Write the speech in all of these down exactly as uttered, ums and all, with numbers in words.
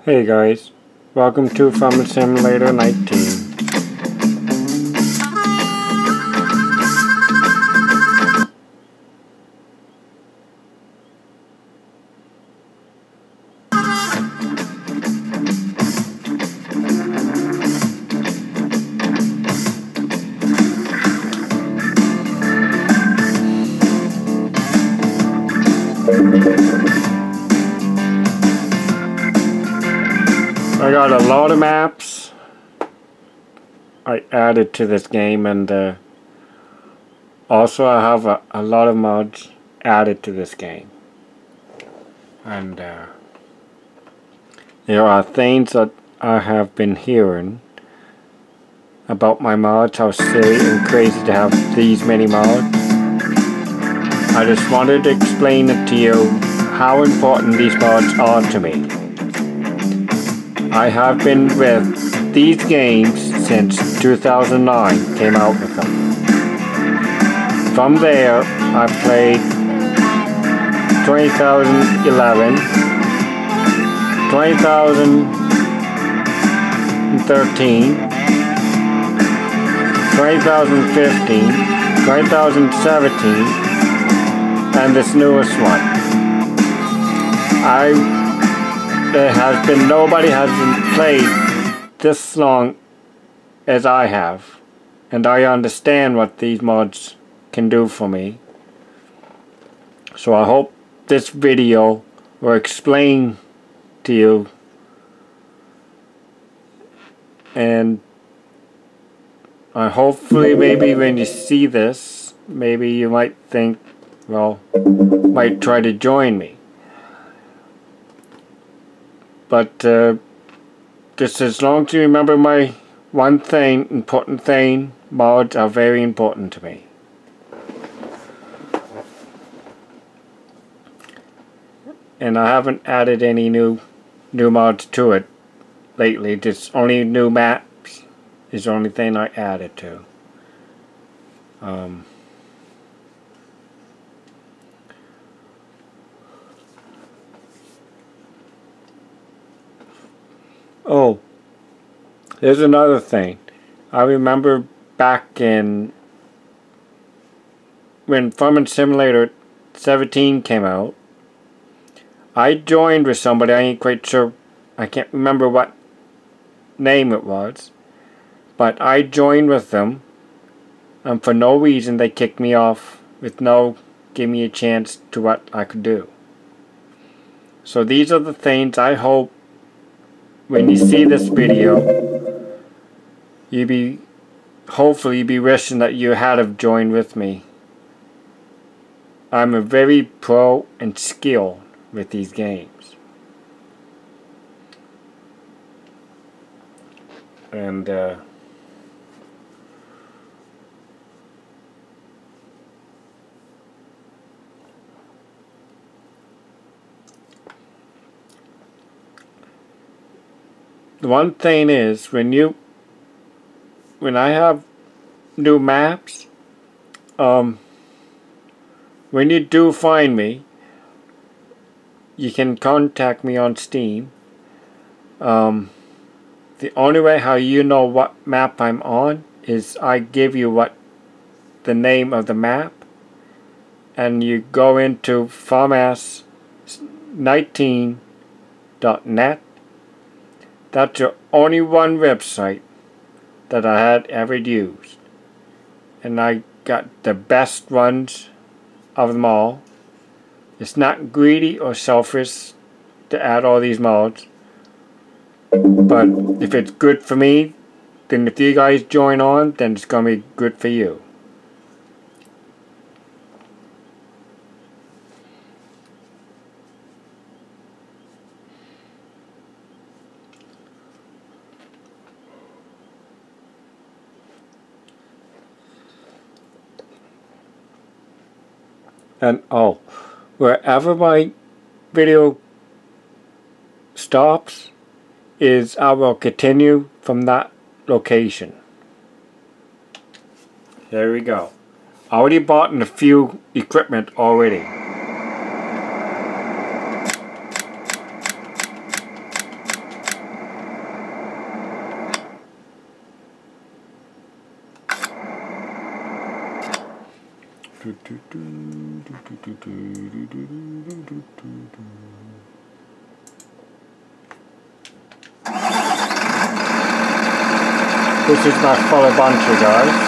Hey guys, welcome to Farming Simulator nineteen. I got a lot of maps I added to this game, and uh, also I have a, a lot of mods added to this game. And uh, there are things that I have been hearing about my mods, how silly and crazy to have these many mods. I just wanted to explain it to you how important these mods are to me. I have been with these games since two thousand nine, came out with them. From there, I've played twenty eleven, twenty thirteen, twenty fifteen, twenty seventeen, and this newest one. I There has been nobody hasn't played this long as I have, and I understand what these mods can do for me. So I hope this video will explain to you, and I hopefully maybe when you see this, maybe you might think, well, might try to join me. But uh, just as long as you remember my one thing, important thing, mods are very important to me. And I haven't added any new new mods to it lately. Just only new maps is the only thing I added to. Um, Oh, there's another thing. I remember back in when Farming Simulator seventeen came out, I joined with somebody. I ain't quite sure, I can't remember what name it was, but I joined with them, and for no reason they kicked me off with no give me a chance to what I could do. So these are the things I hope when you see this video, you be hopefully you be wishing that you had have joined with me. I'm a very pro and skilled with these games. And uh, the one thing is, when you, when I have new maps, um, when you do find me, you can contact me on Steam. Um, the only way how you know what map I'm on is I give you what the name of the map, and you go into farmas nineteen dot net. That's your only one website that I had ever used. And I got the best ones of them all. It's not greedy or selfish to add all these mods. But if it's good for me, then if you guys join on, then it's going to be good for you. And oh, wherever my video stops is I will continue from that location. There we go. I already bought a few equipment already. This is my full buncher, guys.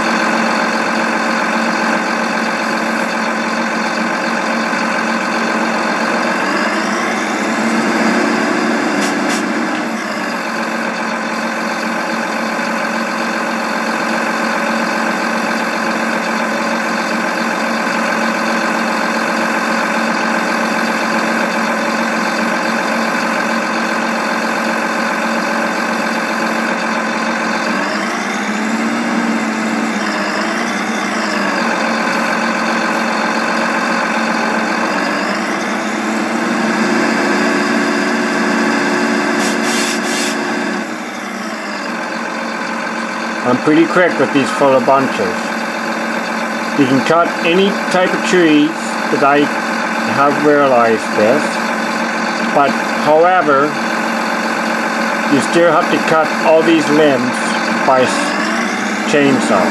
I'm pretty quick with these full of bunches. You can cut any type of trees, that I have realized this. But however, you still have to cut all these limbs by chainsaw.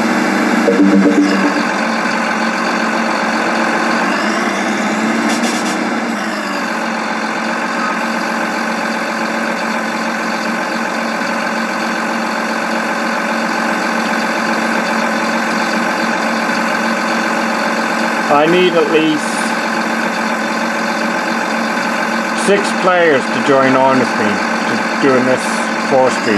I need at least six players to join on with me to doing this forestry.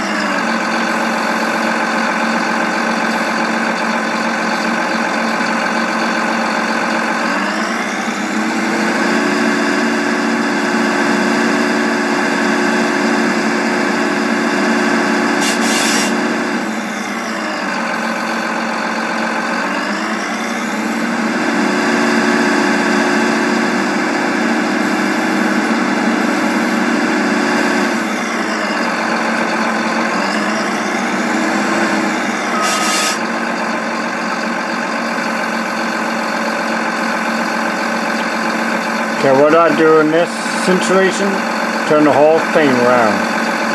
Okay, what do I do in this situation? Turn the whole thing around.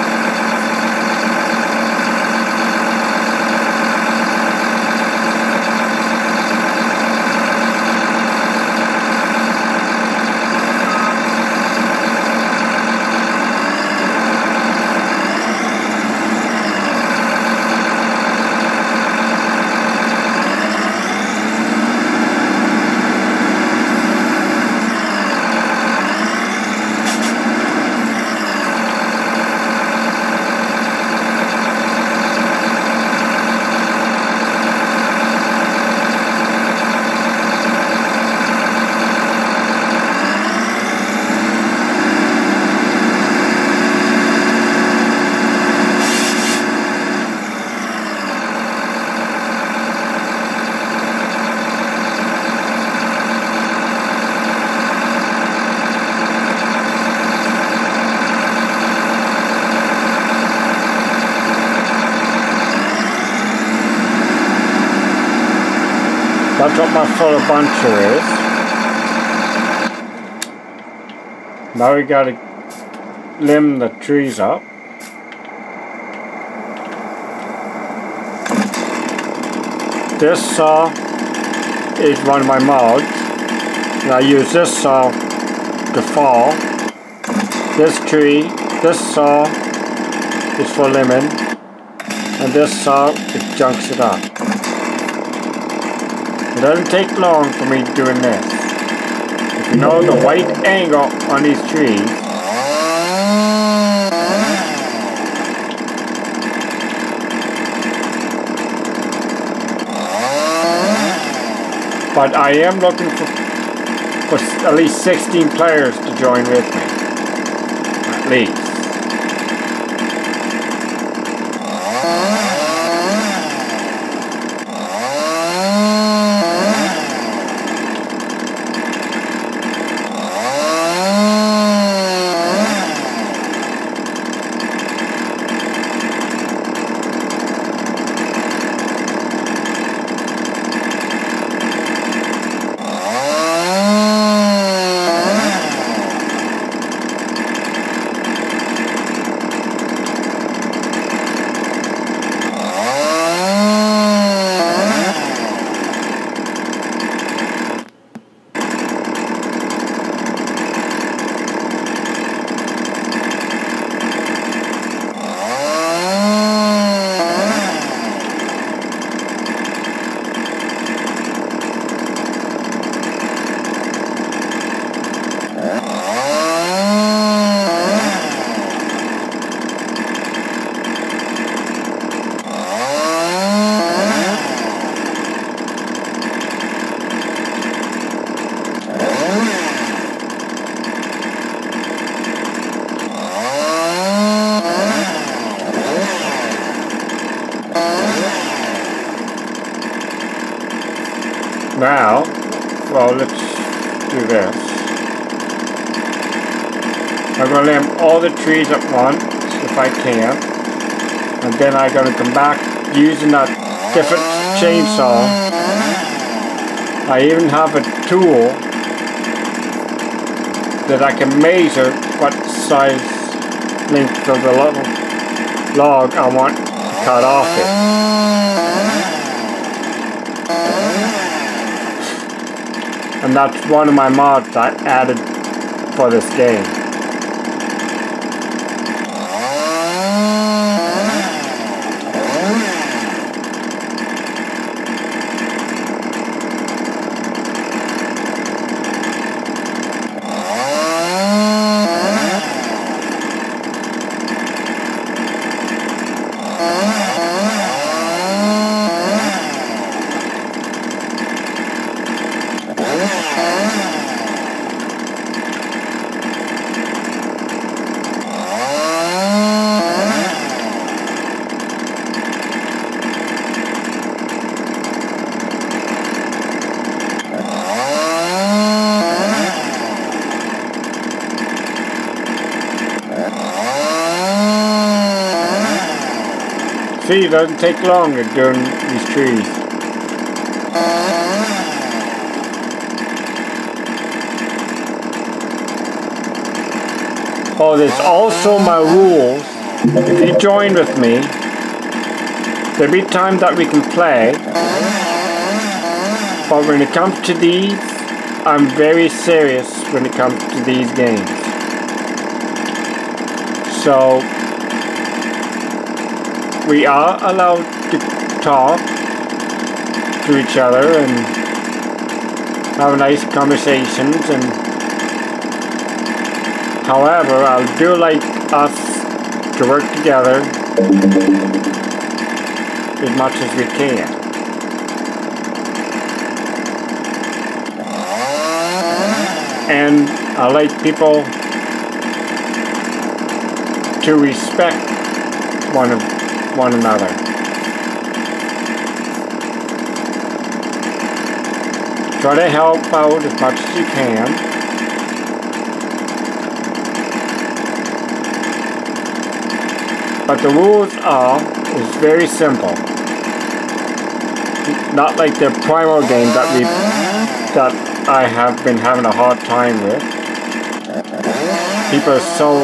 That's what my full buncher is. Now we gotta limb the trees up. This saw is one of my mods, and I use this saw to fall. This tree, this saw is for limbing, and this saw, it junks it up. It doesn't take long for me doing this. If you know the white angle on these trees, but I am looking for, for at least sixteen players to join with me. At least. well, let's do this. I'm going to limb all the trees at once, if I can. And then I'm going to come back using that different chainsaw. I even have a tool that I can measure what size length of the log I want to cut off it. And that's one of my mods I added for this game. See, it doesn't take long at doing these trees. Oh, there's also my rules. If you join with me, there'll be time that we can play. But when it comes to these, I'm very serious when it comes to these games. So, we are allowed to talk to each other and have nice conversations, and however, I do like us to work together as much as we can. And I like people to respect one of one another. Try to help out as much as you can. But the rules are, is very simple. Not like the Primal game that we that I have been having a hard time with. People are so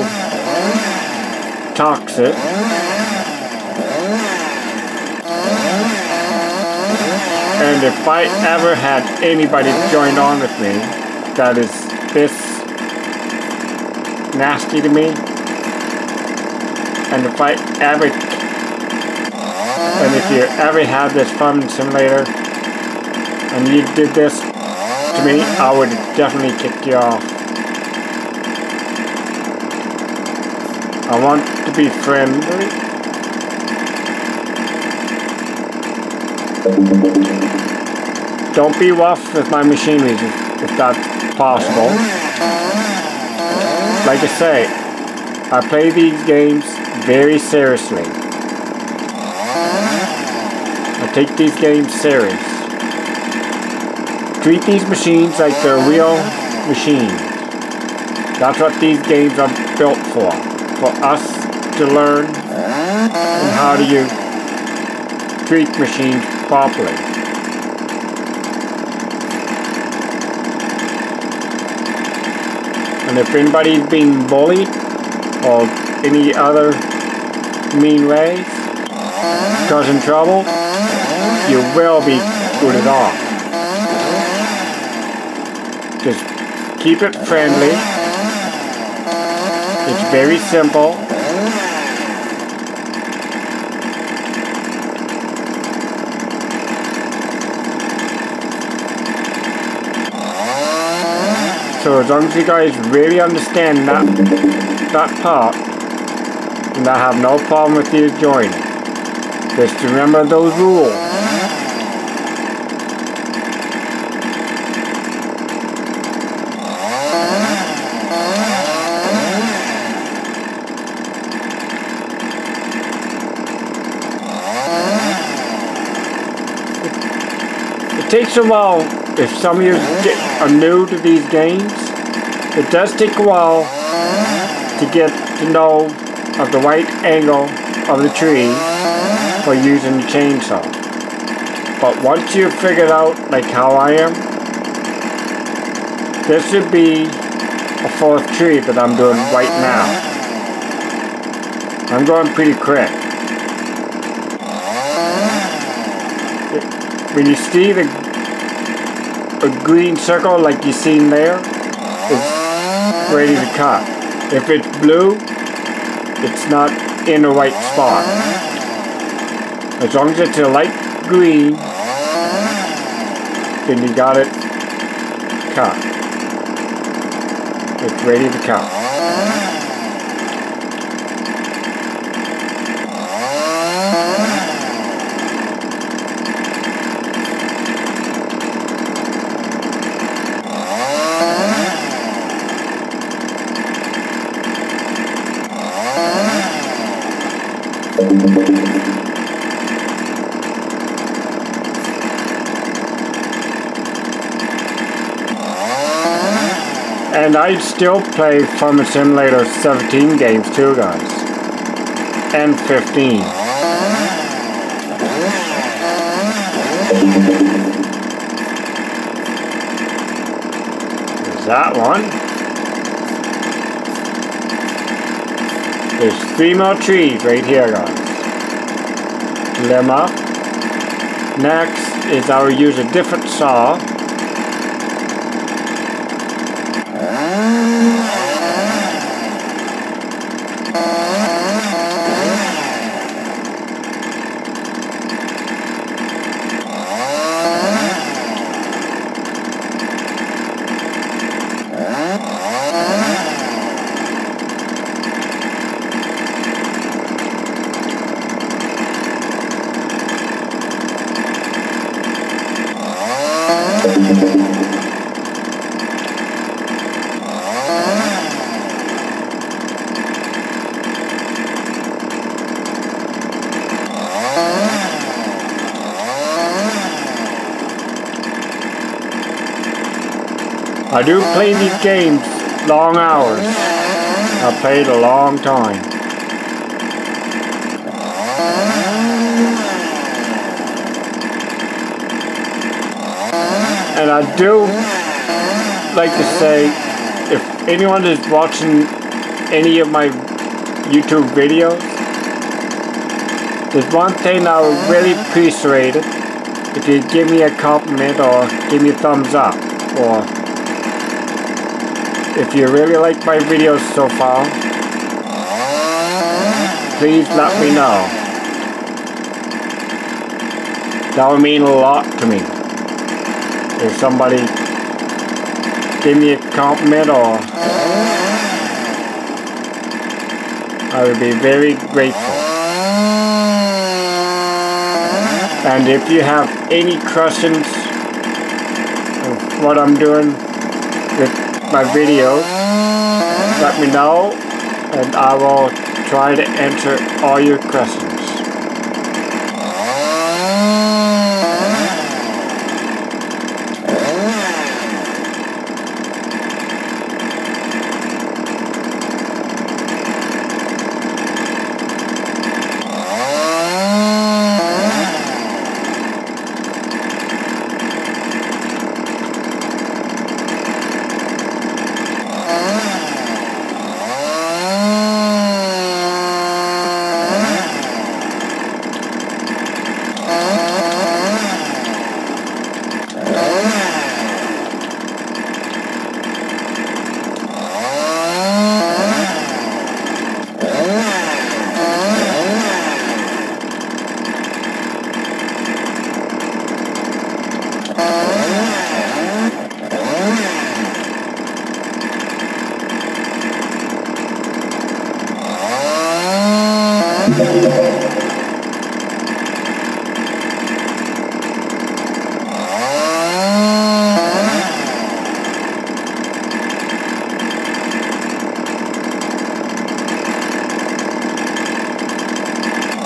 toxic. And if I ever had anybody join on with me that is this nasty to me, and if I ever, and if you ever had this farming simulator, and you did this to me, I would definitely kick you off. I want to be friendly. Don't be rough with my machinery if, if that's possible. Like I say, I play these games very seriously. I take these games serious. Treat these machines like they're real machines. That's what these games are built for. For us to learn and how do you treat machines properly. And if anybody's being bullied or any other mean ways, causing trouble, you will be booted off. Just keep it friendly. It's very simple. So as long as you guys really understand that, that part, and I have no problem with you joining. Just remember those rules. It takes a while if some of you get, are new to these games, it does take a while to get to know of the right angle of the tree for using the chainsaw. But once you've figured out, like how I am, this would be a fourth tree that I'm doing right now. I'm going pretty quick. When you see the a green circle like you seen there, it's ready to cut. If it's blue, it's not in the right spot. As long as it's a light green, then you got it cut. It's ready to cut. And I still play Farming Simulator seventeen games too, guys. And fifteen. There's that one. There's three more trees right here, guys. Limb up. Next is I will use a different saw. I do play these games long hours. I played a long time. And I do like to say, if anyone is watching any of my YouTube videos, there's one thing I would really appreciate it if you give me a compliment or give me a thumbs up, or if you really like my videos so far, please let me know. That would mean a lot to me. If somebody give me a compliment, or I would be very grateful. And if you have any questions of what I'm doing with my videos, let me know and I will try to answer all your questions.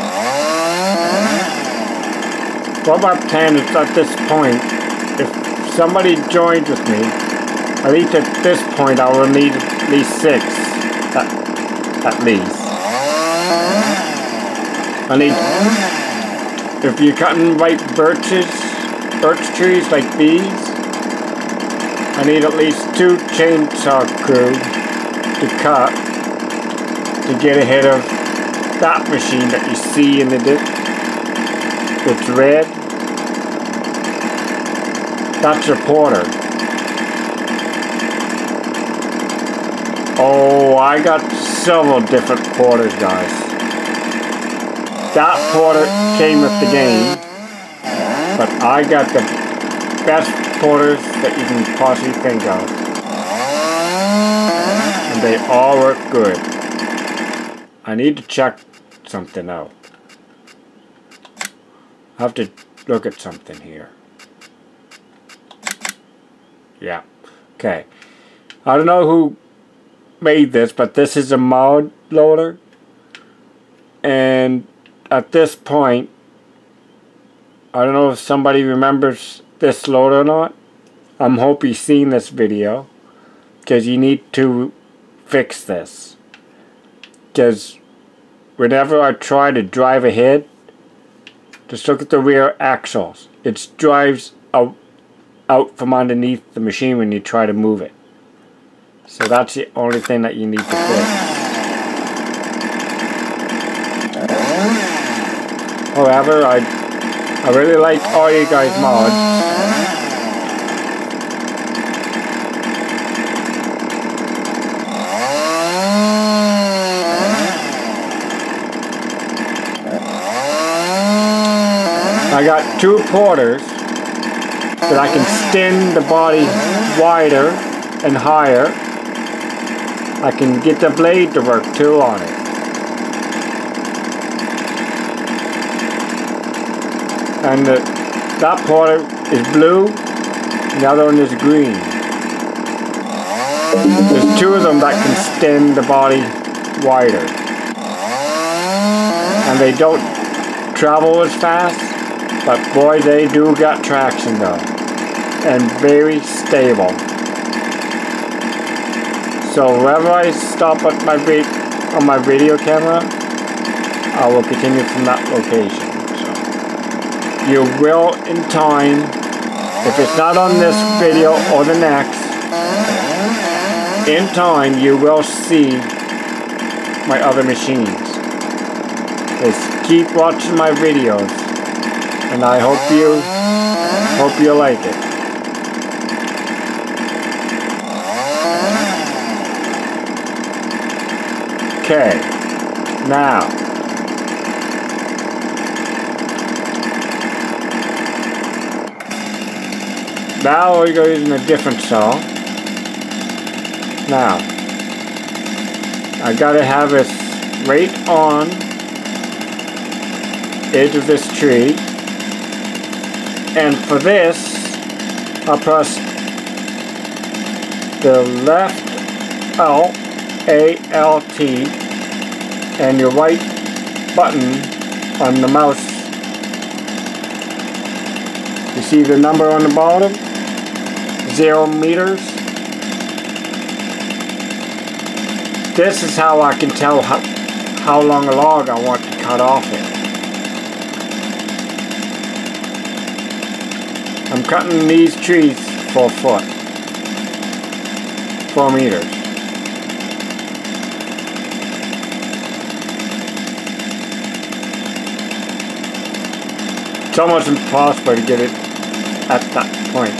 What my plan is at this point, if somebody joins with me, at least at this point I will need at least six. At, at least. I need, if you're cutting right birches, birch trees like these, I need at least two chainsaw crew to cut to get ahead of that machine that you see in the dip. It's red. That's your porter. Oh, I got several different porters, guys. That porter came with the game, but I got the best porters that you can possibly think of. And they all work good. I need to check something out. I have to look at something here. Yeah. Okay. I don't know who made this, but this is a mod loader. And at this point, I don't know if somebody remembers this loader or not. I'm hoping you've seen this video, because you need to fix this. Because whenever I try to drive ahead, just look at the rear axles. It drives out, out from underneath the machine when you try to move it. So that's the only thing that you need to fix. However, I, I really like all you guys' mods. I got two porters that I can extend the body wider and higher. I can get the blade to work too on it. And the, that porter is blue, and the other one is green. There's two of them that can extend the body wider. And they don't travel as fast, but boy, they do got traction though. And very stable. So wherever I stop at my vid on my video camera, I will continue from that location. So you will in time, if it's not on this video or the next, in time you will see my other machines. Just keep watching my videos, and I hope you hope you like it. Okay, now now we're going using a different saw. Now I gotta have this right on edge of this tree, and for this I'll press the left L A L T and your right button on the mouse. You see the number on the bottom? Zero meters. This is how I can tell how, how long a log I want to cut off it. I'm cutting these trees four foot. Four meters. It's almost impossible to get it at that point.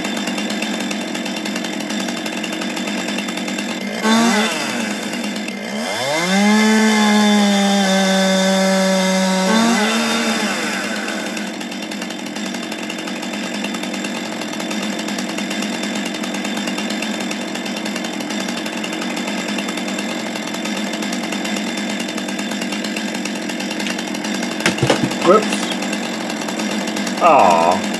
Whoops. Aww.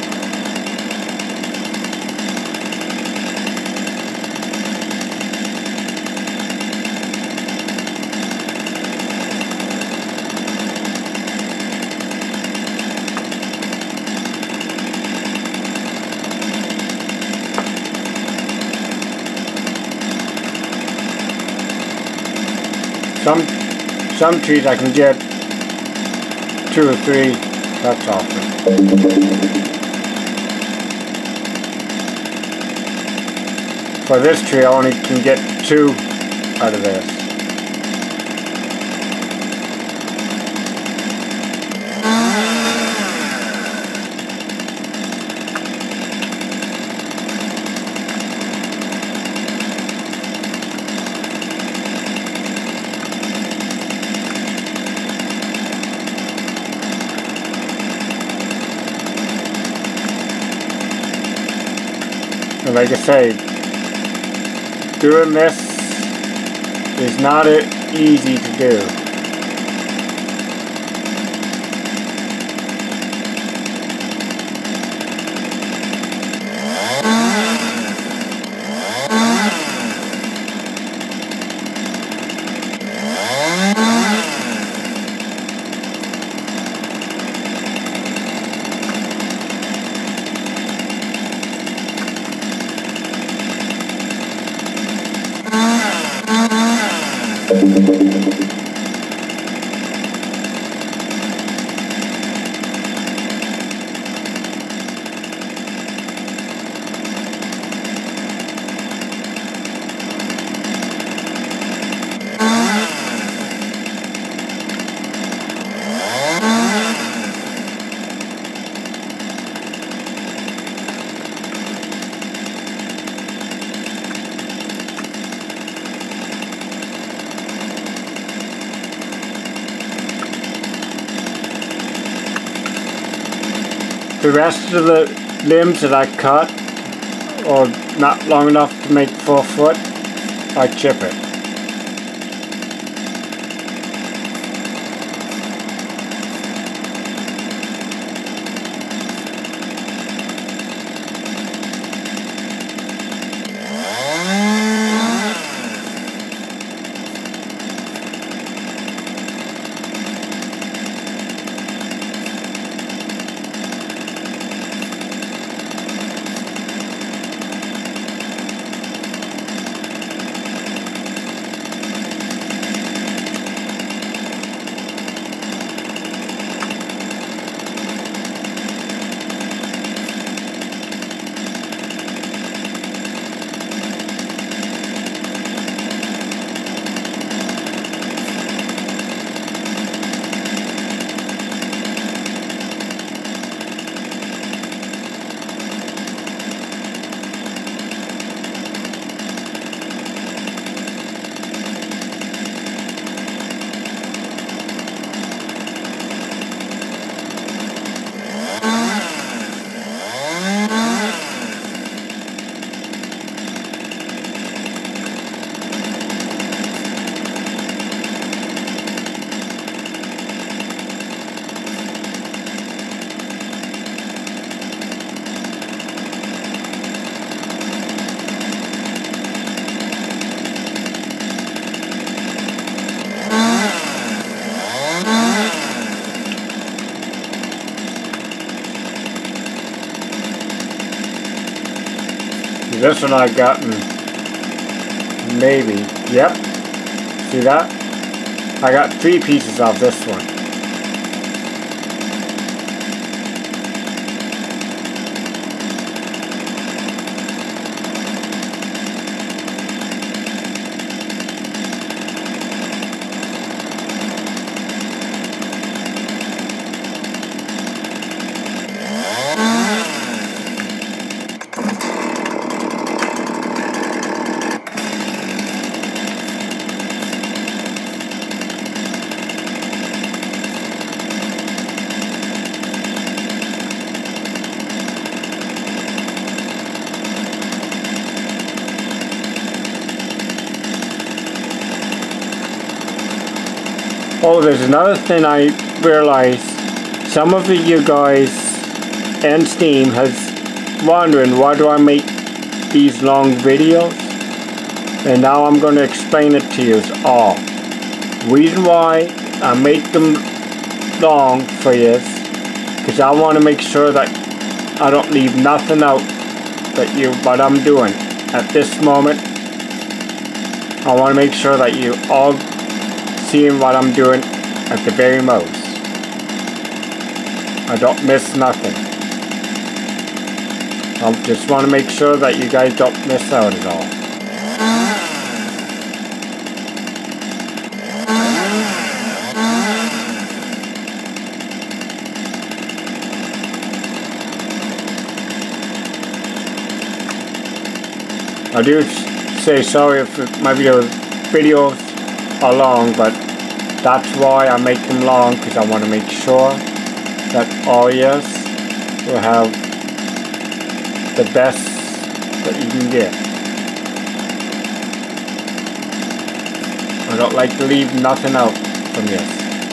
some some trees I can get two or three cuts off it. For this tree, I only can get two out of this. And like I say, doing this is not easy to do. The rest of the limbs that I cut, or not long enough to make four foot, I chip it. This one I've gotten, maybe, yep, see that? I got three pieces of this one. Oh, there's another thing I realized. Some of you guys and Steam has wondering why do I make these long videos, and now I'm going to explain it to you all. Reason why I make them long for you is because I want to make sure that I don't leave nothing out that you what I'm doing at this moment. I want to make sure that you all seeing what I'm doing at the very most. I don't miss nothing. I just want to make sure that you guys don't miss out at all. I do say sorry if my video, videos are long, but that's why I make them long, because I want to make sure that all of us will have the best that you can get. I don't like to leave nothing out from this.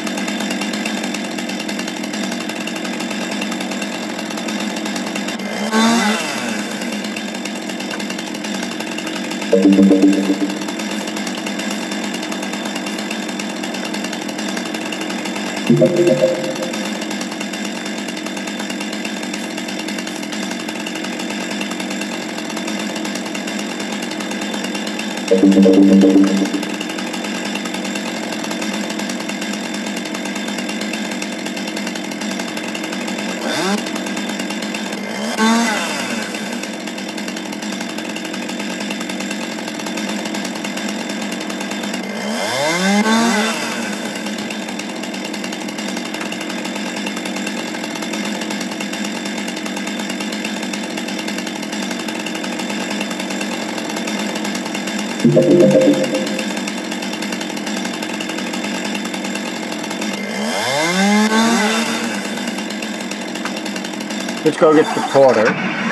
Let's go get the porter.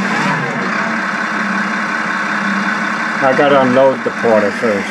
I gotta unload the porter first.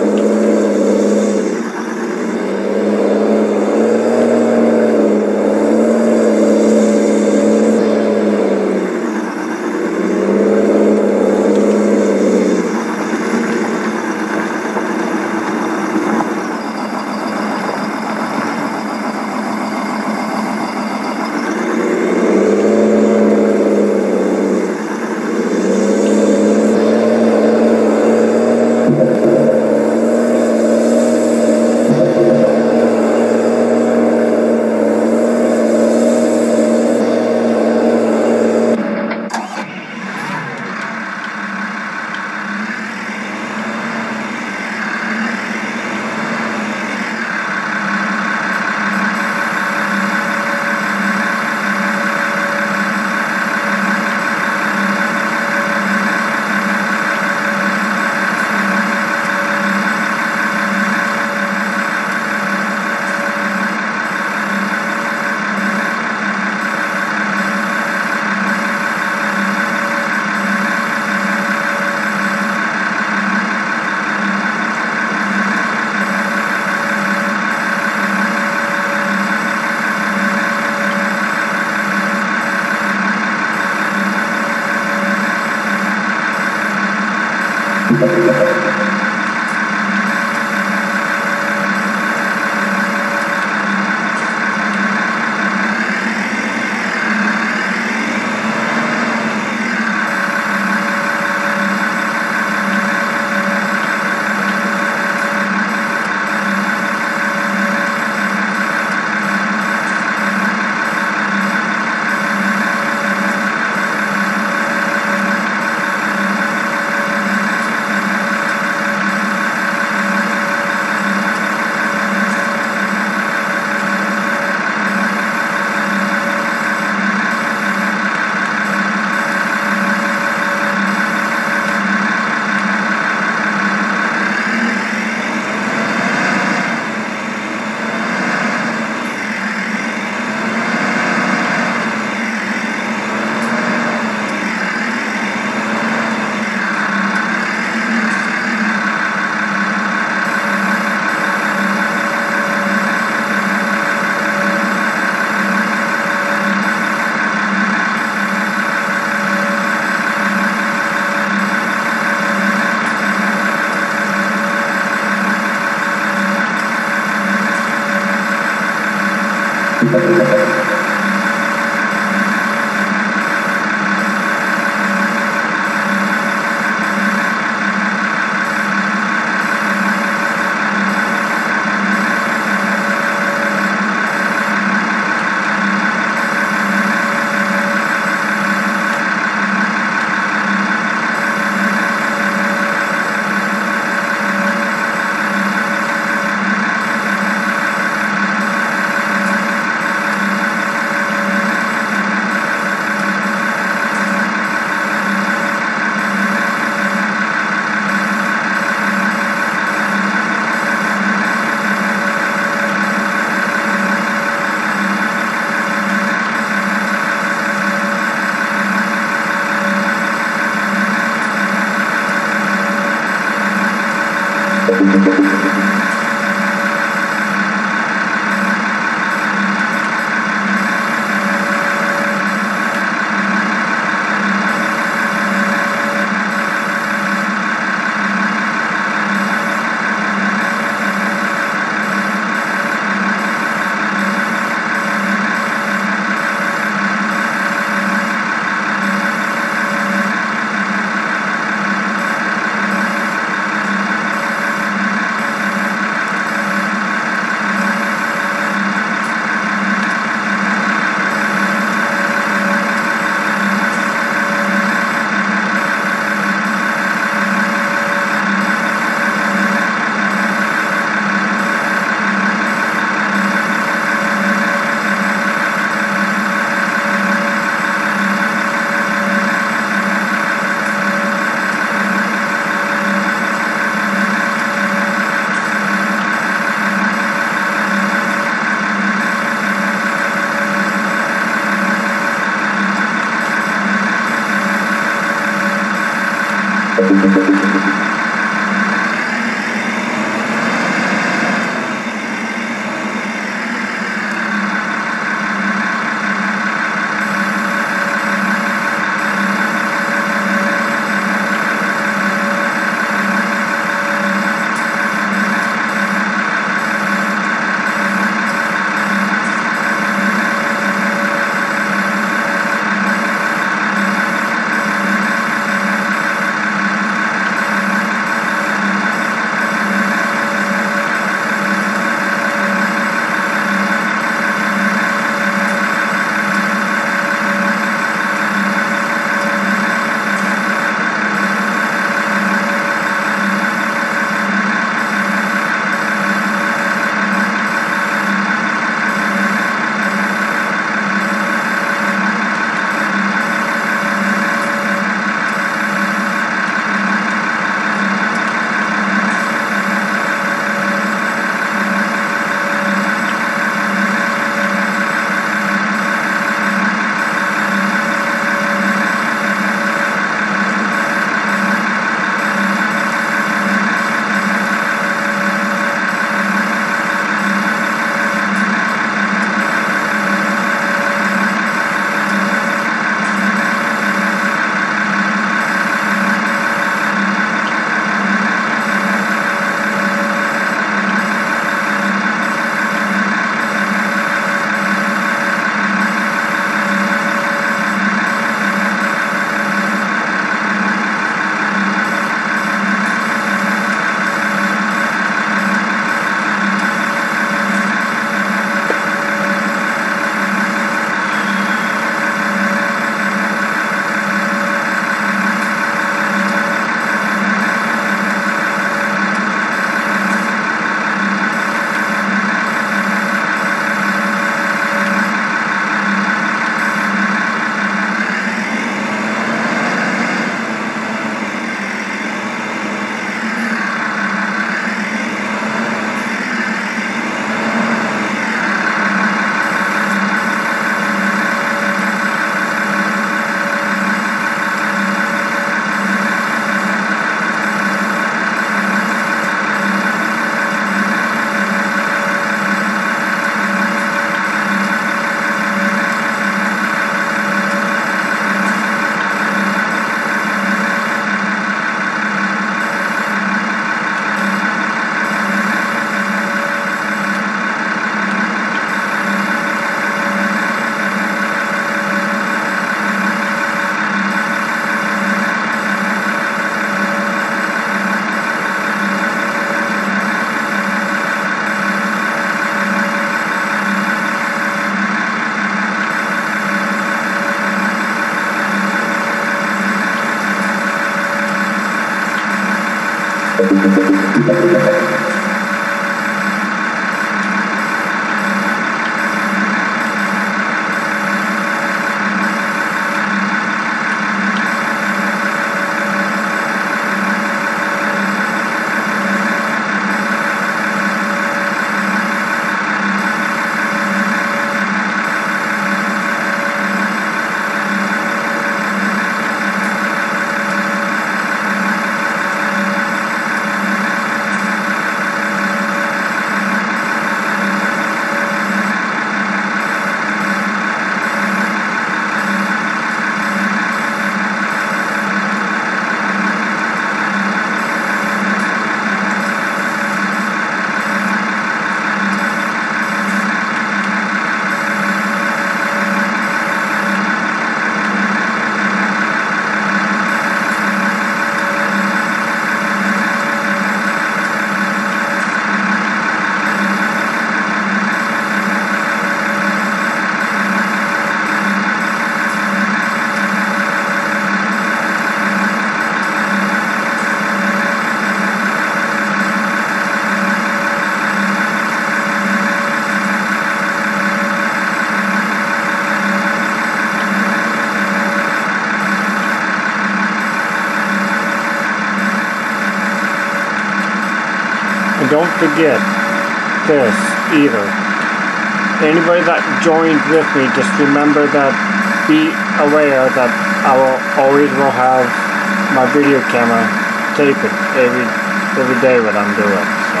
And don't forget this either. Anybody that joined with me, just remember that, be aware that I will always will have my video camera taping every every day what I'm doing. So,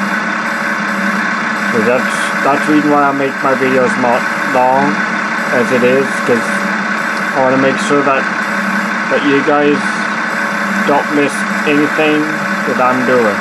so that's that's the reason why I make my videos not long as it is, because I want to make sure that that you guys don't miss anything that I'm doing.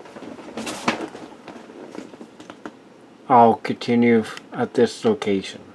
I'll continue at this location.